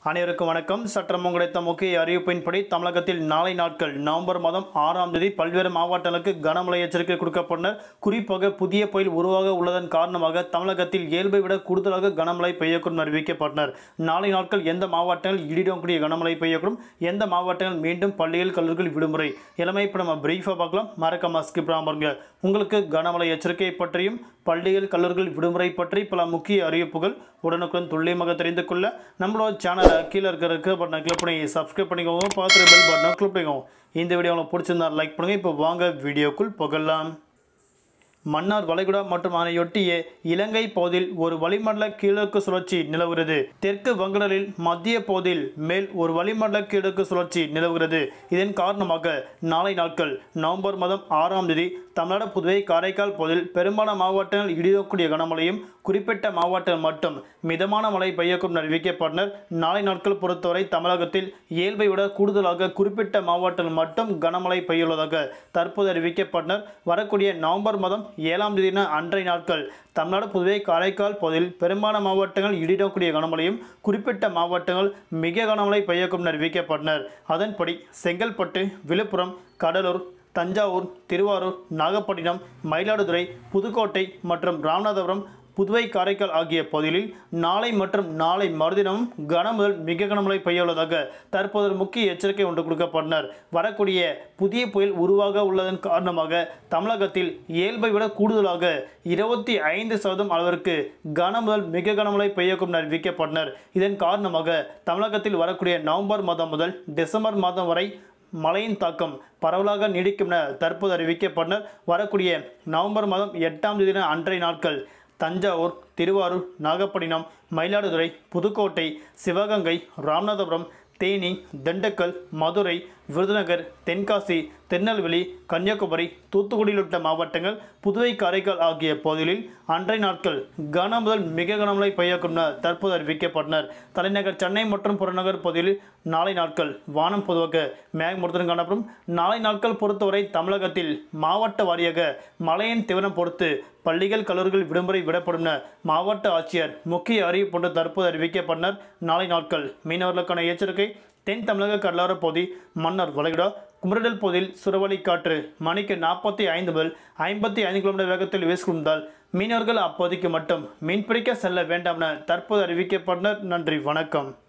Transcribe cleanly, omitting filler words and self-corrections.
அனைவருக்கும் வணக்கம். சற்றம் கிடைத்த முக்கிய அறிவிப்பின்படி தமிழகத்தில் நாளை நாட்கள் நவம்பர் மாதம் 6ஆம் தேதி பல்வேறு மாவட்டங்களுக்கு கனமழை எச்சரிக்கை கொடுக்கப்பட்டனர். குறிப்பாக புதிய புயல் உருவாக உள்ளதன் காரணமாக தமிழகத்தில் இயல்பை விட கூடுதலாக கனமழை பெய்யக்கூடும் அறிவிக்கப்பட்டனர். நாளை நாட்கள் எந்த மாவட்டங்கள் இடியுடன் கனமழை பெய்யக்கூடும், எந்த மாவட்டங்கள் மீண்டும் பள்ளிகள் கல்லூரிகள் விடுமுறை எல்லாமே இப்போ நம்ம பிரீஃபாக பார்க்கலாம். மறக்காம ஸ்கிப் பாருங்க. உங்களுக்கு கனமழை எச்சரிக்கை பற்றியும் பள்ளிகள் கல்லூரிகள் விடுமுறை பற்றி பல முக்கிய அறிவிப்புகள் உடனுக்குடன் துல்லியமாக தெரிந்து கொள்ள நம்மளோட சேனலை கீழே இருக்கிற பட்டனை கிளிக் பண்ணி சப்ஸ்கிரைப் பண்ணிக்கோங்க. பார்த்துட்டு பெல் பட்டனை கிளிக் பண்ணிக்கோங்க. இந்த வீடியோ உங்களுக்கு பிடிச்சிருந்தா லைக் பண்ணுங்கள். இப்போ வாங்க வீடியோக்குள் போகலாம். மன்னார் வளைகுடா மற்றும் அதனையொட்டிய இலங்கை பகுதியில் ஒரு வளிமண்டல கீழக்கு சுழற்சி நிலவுகிறது. தெற்கு வங்கடலில் மத்திய பகுதியில் மேல் ஒரு வளிமண்டல கிழக்கு சுழற்சி நிலவுகிறது. இதன் காரணமாக நாளை நாட்கள் நவம்பர் மாதம் 6ஆம் தேதி தமிழ்நாடு, புதுவை, காரைக்கால் பகுதியில் பெரும்பாலான மாவட்டங்கள் இடியக்கூடிய கனமழையும், குறிப்பிட்ட மாவட்டங்கள் மட்டும் மிதமான மழை பெய்யக்கூடும் அறிவிக்கப்பட்டனர். நாளை நாட்கள் பொறுத்தவரை தமிழகத்தில் இயல்பை விட கூடுதலாக குறிப்பிட்ட மாவட்டங்கள் மட்டும் கனமழை பெய்யுள்ளதாக தற்போது அறிவிக்கப்பட்டனர். வரக்கூடிய நவம்பர் மாதம் 7ஆம் தேதி அன்றைய நாட்கள் தமிழ்நாடு, புதுவை, காரைக்கால் பகுதியில் பெரும்பாலான மாவட்டங்கள் இடியக்கூடிய கனமழையும், குறிப்பிட்ட மாவட்டங்கள் மிக கனமழை பெய்யக்கூடும் அறிவிக்கப்பட்டனர். அதன்படி செங்கல்பட்டு, விழுப்புரம், கடலூர், தஞ்சாவூர், திருவாரூர், நாகப்பட்டினம், மயிலாடுதுறை, புதுக்கோட்டை மற்றும் ராமநாதபுரம், புதுவை, காரைக்கால் ஆகிய பகுதிகளில் நாளை மற்றும் நாளை மறுதினமும் கன முதல் மிக கனமழை பெய்யுள்ளதாக தற்போது முக்கிய எச்சரிக்கை ஒன்று கொடுக்கப்பட்டனர். வரக்கூடிய புதிய புயல் உருவாக உள்ளதன் காரணமாக தமிழகத்தில் இயல்பை விட கூடுதலாக 25% அளவிற்கு கன முதல் மிக கனமழை பெய்யக்கூடும் அறிவிக்கப்பட்டனர். இதன் காரணமாக தமிழகத்தில் வரக்கூடிய நவம்பர் மாதம் முதல் டிசம்பர் மாதம் வரை மழையின் தாக்கம் பரவலாக நீடிக்கும் என தற்போது அறிவிக்கப்பட்டனர். வரக்கூடிய நவம்பர் மாதம் 8ஆம் தேதி அன்றைய நாட்கள் தஞ்சாவூர், திருவாரூர், நாகப்பட்டினம், மயிலாடுதுறை, புதுக்கோட்டை, சிவகங்கை, ராமநாதபுரம், தேனி, திண்டுக்கல், மதுரை, விருதுநகர், தென்காசி, திருநெல்வேலி, கன்னியாகுமரி, தூத்துக்குடியில் உள்ள மாவட்டங்கள், புதுவை, காரைக்கால் ஆகிய பகுதிகளில் அன்றைய நாட்கள் கன முதல் மிக கனமழை பெய்யக்கூடும் என தற்போது அறிவிக்கப்பட்டனர். தலைநகர் சென்னை மற்றும் புறநகர் பகுதியில் நாளை நாட்கள் வானம் பொதுவாக மேகமூட்டத்துடன் காணப்படும். நாளை நாட்கள் பொறுத்தவரை தமிழகத்தில் மாவட்ட வாரியாக மழையின் தீவிரம் பொறுத்து பள்ளிகள் கல்லூரிகள் விடுமுறை விடப்படும் என மாவட்ட ஆட்சியர் முக்கிய அறிவிப்பு தற்போது அறிவிக்கப்பட்டனர். நாளை நாட்கள் மீனவர்களுக்கான எச்சரிக்கை. தென் தமிழக கடலோர பகுதி, மன்னார் வளைகுடா, குமரிடல் பகுதியில் சுறவழி காற்று மணிக்கு 45 முதல் 55 கிலோமீட்டர் வேகத்தில் வீசிக்கொண்டால் மீனவர்கள் அப்போதைக்கு மட்டும் மீன்பிடிக்க செல்ல வேண்டாம் என தற்போது அறிவிக்கப்பட்டனர். நன்றி, வணக்கம்.